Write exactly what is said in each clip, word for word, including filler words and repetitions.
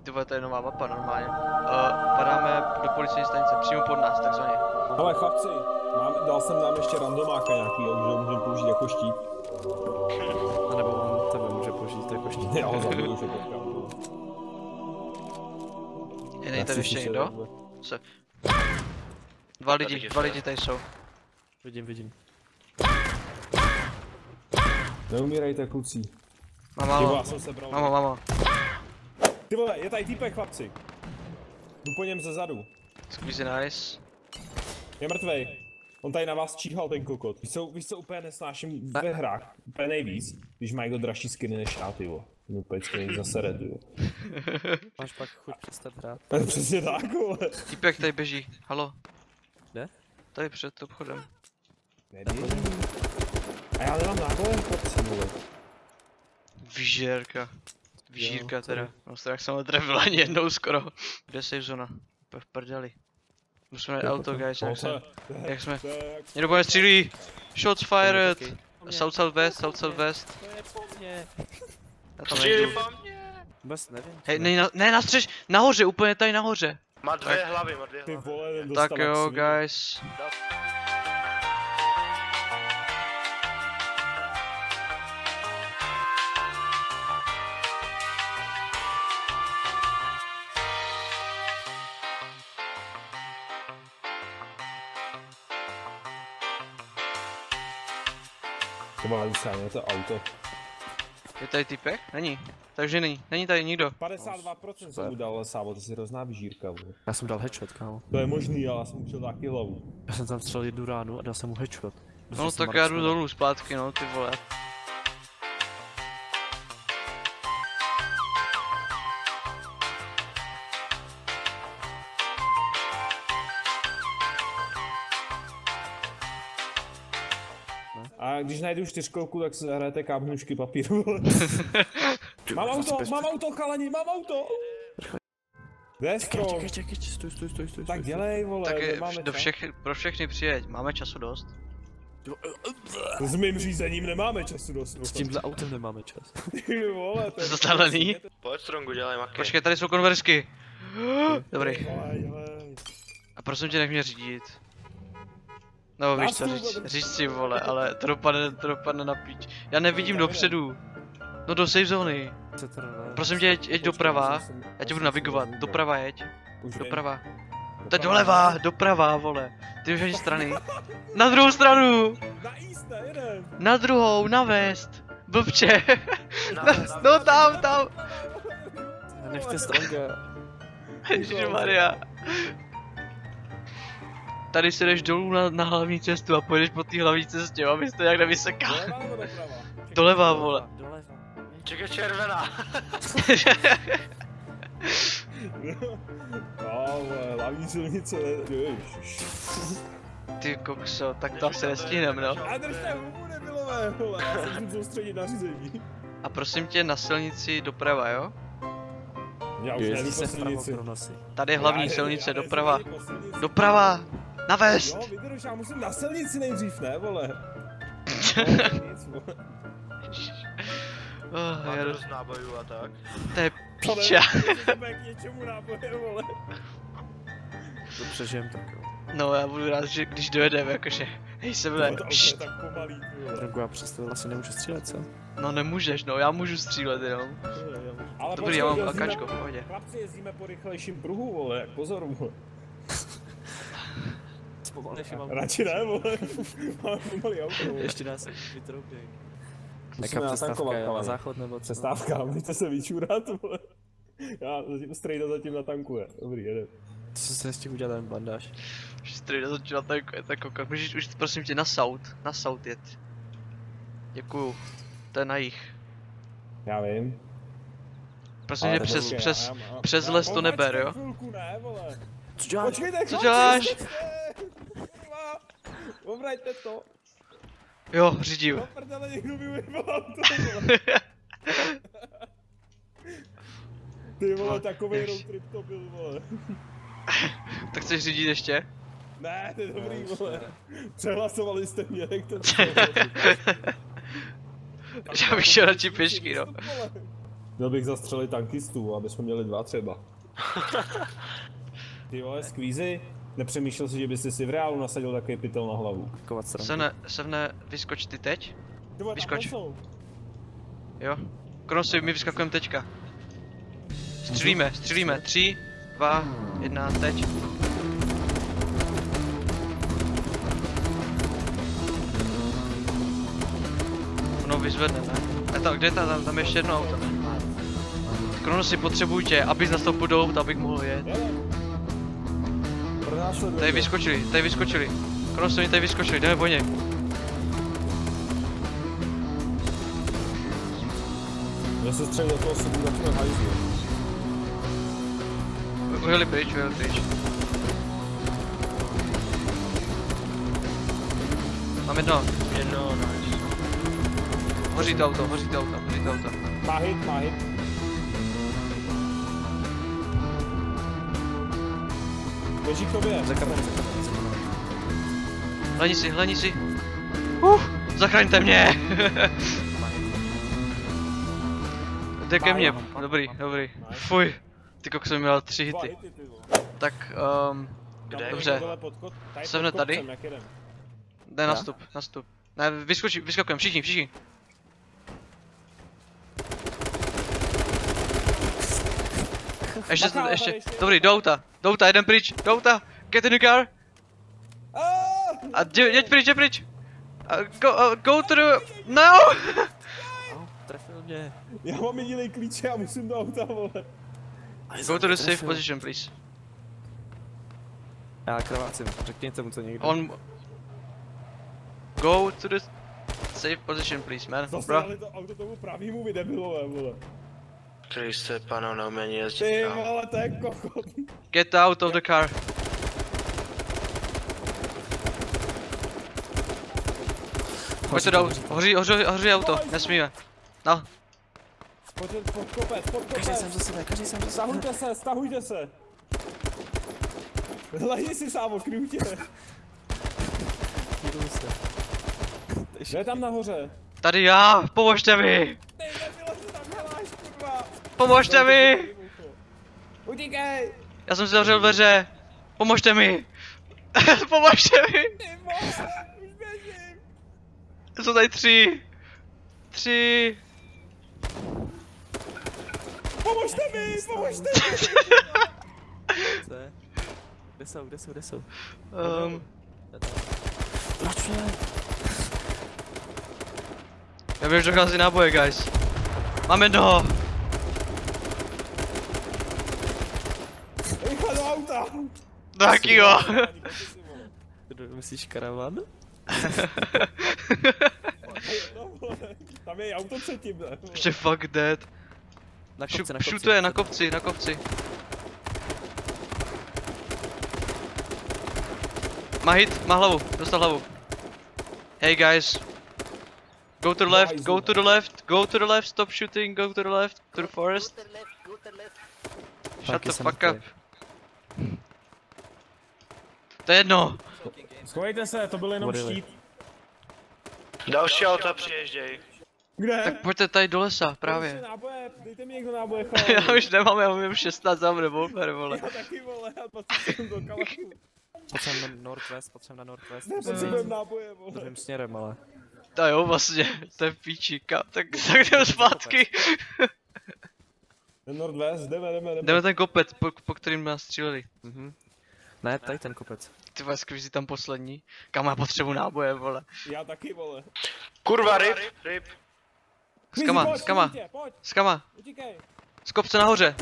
Ty vole, to je nová mapa normálně. Uh, padáme do policejní stanice, přímo pod nás, takzvaně. Ale chlapci, mám, dal jsem nám ještě randomáka nějakýho, že ho můžeme použít jako štít. A nebo on tebe může použít jako štít. Já ho zabiju, že počkám. Je není tady ještě někdo? Se. Dva lidi, dva lidi tady jsou. Vidím, vidím. Neumírejte, kluci. Mám málo. Mamo, mamo. Ty vole, je tady týpek, chlapci. Jdu po něm ze zadu. Squeezy nice. Je mrtvej. On tady na vás číhal ten kokot. Víš co, víš co úplně nesnáším ve hrách? Úplně nejvíc, když mají někdo dražší skiny než já, ty vole. Mě úplně skiny zase redu. Máš pak chuť přestat hrát. Přesně tak, vole. Týpek tady běží, halo. Kde? Tady před obchodem. Nevím. A já nemám náboje, chlapci, vole. Vyžírka. Vyžírka teda. No strach jsem ho trefil ani jednou skoro. Kde je safe zona? Úplně v prdeli. Musíme najít auto, guys, jak jsme. Jak jsme. Někdo po mě střílí! Shots fired! South southwest, south southwest. To je po mně. Já tam nejdu. Vůbec nevím. Hej, ne, na, ne na střeš, nahoře, úplně tady nahoře. Má dvě tak. hlavy, má dvě Ty hlavy. vole, ten Tak dostal jo, jak guys. To má vysráně, to auto. Je tady typek? Není. Takže není. Není tady nikdo. padesát dva procent jsem mu dal, Sávo, to si hrozná vyžírka, vole. Já jsem dal headshot, kámo. To je možný, ale já jsem učil taky hlavu. Já jsem tam střelil jednu ránu a dal jsem mu headshot. No tak já jdu dolů zpátky, no, ty vole. A když najdu čtyřkolku, tak se zahrajete kámhnušky papíru. Mám auto, mám auto, chalani, mám auto! Kde je strom? Čekaj, čekaj, stoj, stoj, stoj, stoj. Tak dělej, vole, Tak je, nemáme do čas. všech, pro všechny přijeď, máme času dost. S mým řízením nemáme času dost. S tímhle autem nemáme čas. Ty vole, to je... Zastalený? Pojď Strongu, dělej maky. Počkej, tady jsou konversky. Dobrý. Dělej, dělej. A prosím tě, nech mě řídit. No víš co, říct, říct si vole, ale to dopadne, to dopadne na píč. Já nevidím dopředu. No do safe zóny. Prosím tě, jeď, jeď doprava. Já tě budu navigovat. Doprava jeď. Doprava. To je doleva, doprava, vole. Ty už ani strany. Na druhou stranu. Na east, na jeden. Na druhou, na west. Blbče. No tam, tam. Nechte Stronga. Ježišmarja. Tady si jdeš dolů na, na hlavní cestu a pojedeš po té hlavní cestě, abys to nějak nevysekal. Doleva nebo doprava? Doleva, vole. Doleva. Čekaj, červená. No, vole, hlavní silnice, ježiš. Ty kokso, tak to asi nestihneme, no. A držte hubu, debilové, vole, já se můžu soustředit na řízení. A prosím tě, na silnici doprava, jo? Já už nejdu po silnici. Tady je hlavní silnice, doprava. Doprava! Na west! Jo, vydrž, já musím na silnici nejdřív, ne, vole. Oh, Má já dost nábojů a tak. to je píča. To bude k něčemu náboje, vole. To přežijem tak jo. No, já budu rád, že když dojedeme, jakože, hej se vle, To je tak pomalý, vole. Strongu, já přesto asi nemůžu střílet, co? no nemůžeš, no, já můžu střílet jenom. Ale Dobrý, já mám počkej, jezdíme- akačko, v pohodě. Chlapci, jezdíme po rychlejším pruhu, vole, jak pozor, vole. Zpomaleš, mám. Radši ne, vole. Máme pomalý auto, vole. Ještě nás vytrouběj. Musíme Jaká přestávka natankovat, je? Na ale. záchod nebo co? Přestávka, můžete se vyčurat, vole. Já zatím strejda zatím natankuje. Dobrý, jeden. To co se nestihl udělat ten bandáž? Strejda začala tak, tak koukat. Můžeš už prosím tě na south, na south jet. Děkuju. To je na jich. Já vím. Prosím Ale tě, to přes, počkej, přes, já- já- přes já- les to počkej neber, jo? chvilku, ne, vole. Co děláš? Počkejte, Co chlapci, děláš? jste- Kurva. Obraťte to. Jo, řídím. Do prdele, někdo mi ujebal auto, vole. Ty vole, takovej road trip to byl, vole. Tak chceš řídit ještě? Ne, to je dobrý, vole. Přehlasovali jste mě, jak to Já bych šel radši pěšky, no. Měl bych zastřelit tankistů, aby jsme měli dva třeba. Ty vole, skvízy, nepřemýšlel si, že bys si v reálu nasadil takový pytel na hlavu. Sevne, Sevne, vyskoč ty teď? Ty vole, Vyskoč. tam jsou. Jo. Kronosy, my vyskakujeme teďka. Střílíme, střílíme. Tři, dva, jedna, teď. Ono vyzvedne, ne? A tam, kde je ta, tam, tam je ještě jedno auto. Kronosy, potřebuji tě, abys nastoupil do auta, abych mohl jet. Tady vyskočili, tady vyskočili. Kronosy, oni tady vyskočili, jdeme po ně. Já se střelil do toho sobu, začne hajzlu. Ujeli pryč, ujeli pryč. Mám jedno. Jedno, nice. Hoří to auto, hoří to auto, hoří to auto. Má hit, má hit. Běží k tobě. Hledni si, hledni si. Uf, zachraňte mě. Jde ke mně, dobrý, dobrý. Fuj, ty kok jsem měl tři hity. Tak, um, dobře. Sevne tady. Jde nastup, nastup. Ne, vyskočí, vyskakujeme, všichni, všichni. Ještě, ještě, dobrý, do auta, do auta, jeden pryč, do auta, get in the car. A jde, jeď pryč, jeď pryč. Uh, go, uh, go to the, no! Trefil mě. Já mám jediný klíče a musím do auta, vole. Go to the safe position, please. Já krvácím, řekněte mu to někdo. On... Go to the safe position, please, man, Zase bro. dali to auto tomu pravýmu vydebilové, vole. Kriste, pana, neumění jezdit Ty tam. vole, to je kokot. Get out of the car. Pojďte do auta, hoří, hoří, hoří auto, nesmíme. No, Pojďte pod kopec, pod Každý kopec. jsem za sebe, každý jsem za sebe. Stahujte se, stahujte se. Hledni si sám, okryju tě. Jdu se. Kdo je tam nahoře? tady já, pomožte mi! Ty nebilo, co tam děláš, kurva. Pomožte mi! Utíkej. Já jsem si zavřel dveře. Pomožte mi! Pomožte mi! Ty vole, už běžím. Jsou tady tři. Tři. Pomožte mi, pomožte mi. Co? Kde jsou, kde jsou, kde jsou? Um, Proč ne? já bych dochází náboje, guys. Mám jednoho. Rychle do auta. Tak jo. Kdo myslíš karavan? No, vole, tam je auto předtím, ne? Ještě fuck dead. Na Šu, kopci, na kopci. šutuje na kopci, na kopci. Má hit, má hlavu, dostal hlavu. Hey guys. Go to the left, go to the left, go to the left, stop shooting, go to the left, to the forest. Shut the fuck up. To je jedno. Schovejte se, to byl jenom Modely. štít. Další auta přiježděj. Kde? Tak pojďte tady do lesa, právě. Dejte náboje, dejte mi někdo náboje, chalani. Já už nemám, já mám šestnáct zám revolver, vole. Já taky, vole, já dvacet sedm do kalachu. Potřebujeme na Northwest, potřebujeme na Northwest. Nepotřebujeme náboje, vole. Druhým směrem, ale. Ta jo, vlastně, to je píči, kam, tak, tak jdeme zpátky. Ten Northwest, jdeme, jdeme, jdeme. Jdeme ten kopec, po, po kterým nás stříleli. Mhm. Ne, tady ten kopec. Ty vole, skvělý tam poslední. Kam já potřebuji náboje, vole. Já taky, vole. Kurva, ryb, ryb. S kama, Pojď, s kama, pojď, pojď, s kama. utíkej. Z kopce nahoře.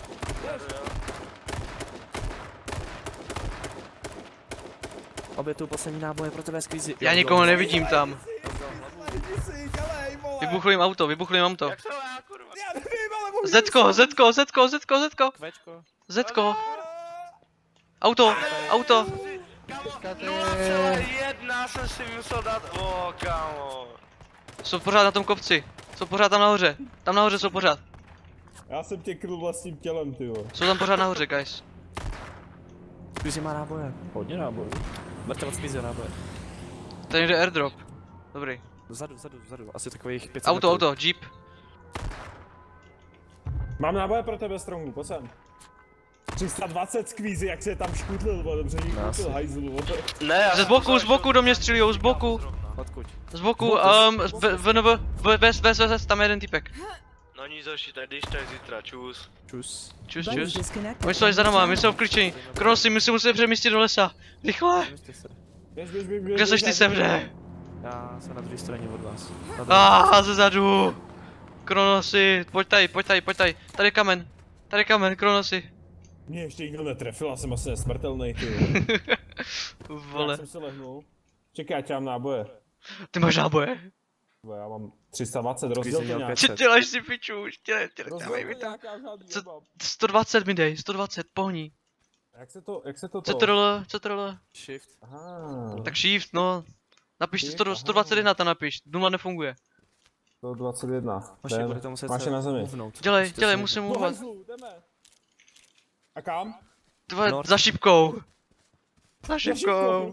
Obě tu poslední náboje pro tebe skvízy. Já nikoho nevidím tam. Lidi si, dělej, vole. Vybuchlo jim auto, vybuchlo jim auto. Jak to já, kurva? Já nevím, ale můžu Zetko, Zetko, Zetko, Zetko, Zetko. Kvečko. Zetko. Auto, auto. Kámo, nula celá jedna jsem si musel dát, o kámo. Jsou pořád na tom kopci. Jsou pořád tam nahoře. Tam nahoře jsou pořád. Já jsem tě kryl vlastním tělem, ty vole. Jsou tam pořád nahoře, guys. Skvízy má náboje. Hodně nábojů. Berte od skvízy náboje. Tady je někde airdrop. Dobrý. Vzadu, vzadu, vzadu. Asi takových pět set Auto, metrů. auto, jeep. Mám náboje pro tebe, Strongu, pojď sem. tři sta dvacet skvízy, jak se je tam škudlil, bo dobře jí koupil hajzlu. Ne, já Ze zboku, z boku do mě střílijou, z boku. Odkud? Z boku, um, v, bez, bez, bez, tam je jeden týpek. No nic horší, tak když tak zítra, čus. Čus. Čus, čus. Oni jsou za náma, my jsou v kličení. Kronosy, my se musíme přemístit do lesa. Rychle. Běž, běž, běž, běž, Kde seš ty sem, ne? Já jsem na druhé straně od vás. Ah, ze zadu. Kronosy, pojď tady, pojď tady, pojď tady. Tady je kamen. Tady je kamen, Kronosy. Mě ještě nikdo netrefil, já jsem asi nesmrtelnej, ty. Vole. Já jsem se lehnul. Čekaj, já tě mám náboje. Ty máš náboje? Bo já mám tři sta dvacet, rozděl to nějak. Co děláš si piču, už tě, tě, dávej mi tam. Co, sto dvacet mi dej, sto dvacet, pohni. Jak se to, jak se to to? Ctrl, Ctrl. Shift. Aha. Tak shift, no. Napiš si sto, sto dvacet jedna, tam napiš, nula nefunguje. sto dvacet jedna. Vaše, bude to muset Máš je na zemi. movnout. Dělej, Musíte dělej, se musím Do mluvit. hajzlu, jdeme. A kam? Tvoje, North. za šipkou. Za šipkou.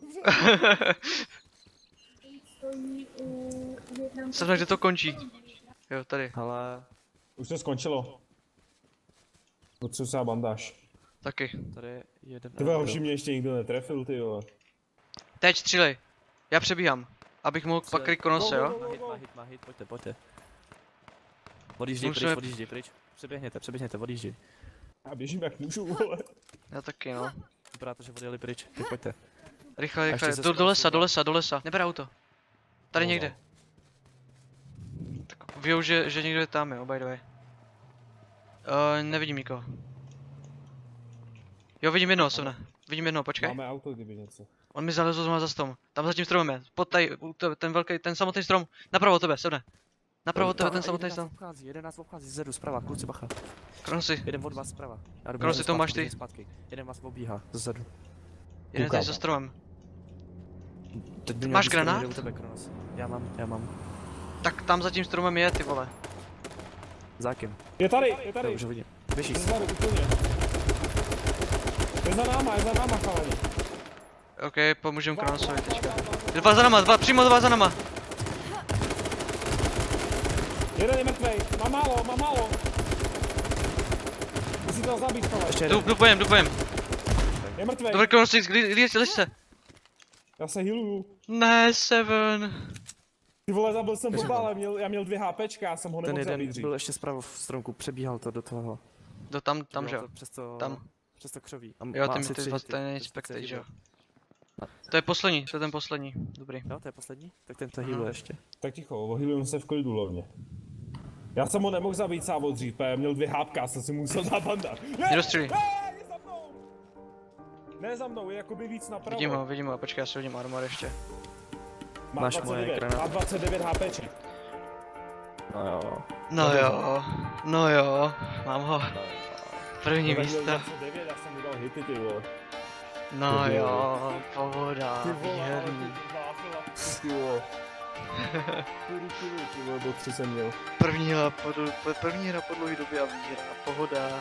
Jsem kde to končí. Jo, tady. Ale Už to skončilo. Potřebuji se bandáž. Taky. tady je jeden. Tvé hoši mě ještě nikdo netrefil, ty jo. Teď střílej. Já přebíhám. Abych mohl pak kryt Kronose, jo? Má hit, má hit, má hit, pojďte, pojďte. Odjížděj Musíme- pryč, odjížděj pryč. Přeběhněte, přeběhněte, odjížděj. Já běžím jak můžu, vole. Já taky, no. Vypadá to, že odjeli pryč, tak pojďte. Rychle, A rychle. ještě se Do, do zkusím. lesa, do lesa, do lesa. Neber auto. Tady No, někde. Tak věou, že, že někdo je tam, jo, by the way. Uh, nevidím nikoho. Jo, vidím jednoho, Sovne. Vidím jednoho, počkej. Máme auto, kdyby něco. On mi zalezl zrovna za strom. Tam za tím stromem je. Pod tady, u tebe, ten velký, ten samotný strom. Napravo od tebe, Sovne. Napravo od tebe, ten samotný strom. Obchází, jeden nás obchází zezadu, zprava, kluci bacha. Kronosy. Jeden od vás zprava. Já jdu Kronosy, to zpátky, máš ty. běžím zpátky. Jeden vás obíhá, zezadu. Jeden Koukám. tady za stromem. Teď by měl Máš být strom granát? někde u tebe, Kronos. Já mám, já mám. Tak tam za tím stromem je, ty vole. Za kým? Je tady, je Já tady. už ho vidím. Běží. Zezadu, úplně. Je za náma, je za náma, chalani. OK, pomůžem Kronosovi teďka. Dva za náma, dva, přímo dva za náma. Jeden je mrtvej, mám málo, mám málo. Musíte ho zabít, chalani. Ještě Jdu, jeden. jdu pojem, jdu pojem. Je mrtvej. Dobrý Kronosy, líž se. Já se healuju. Ne, Seven. Ty vole, zabil jsem Takže Boba, ale měl, já měl dvě HPčka, já jsem ho Ten nemohl zabít jeden dřív. byl ještě zprava v stromku, přebíhal to do toho. Do tam, tam, že jo. Bylo to Přes to, Tam. Přes to křoví. A Jo, má ty, asi ty, tři ty, hity, ten je takže spectate, chce že jo. No. To je poslední, to je ten poslední. Dobrý. Jo, to je poslední? Tak ten to healuje ještě. Tak ticho, ohýlujeme se v klidu hlavně. Já jsem ho nemohl zabít sávo dřív, protože měl dvě hápka, já jsem si musel dát bandáž. Ne, Nedostřílí. ne, je za mnou! Ne za mnou, je jakoby víc napravo. Vidím ho, vidím ho, počkej, já si hodím armor ještě. Má Máš dvacet moje devět, granáty. má dvacet devět HPček. No jo. No jo, no jo, mám ho. První No, tak měl místo. dvacet devět, já jsem mu dal hity, ty vole. No Ty jo, pohoda, Ty vole, ale ty výherný. váfila, ty vole. Tyry, tyry, ty vole, do tři jsem měl. První hra po, dl- po- první hra po dlouhé době a výhra, pohoda.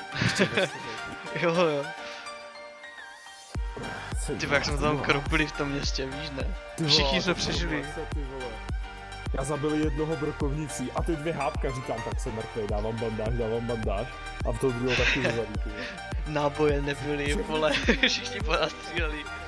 Jo jo. Ty jak jsme tam kropili v tom městě, víš ne? Ty vole, Všichni jsme to přežili. bylo ty vole. Já zabil jednoho brokovnicí a ty dvě hápka, říkám, tak jsem mrtvej, dávám bandáž, dávám bandáž. A v toho druhého taky zabít, ty vole. Náboje nebyly, vole, všichni po nás stříleli.